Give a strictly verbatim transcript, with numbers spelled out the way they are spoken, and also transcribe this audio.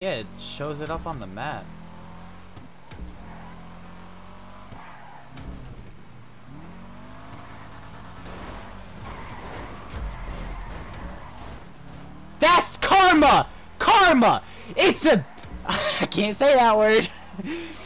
Yeah, it shows it up on the map. That's karma! Karma! It's a... I can't say that word.